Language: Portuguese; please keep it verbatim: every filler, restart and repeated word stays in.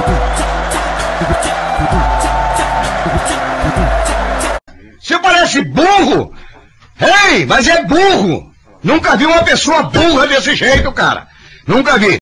Você parece burro! Ei, mas é burro! Nunca vi uma pessoa burra desse jeito, cara! Nunca vi!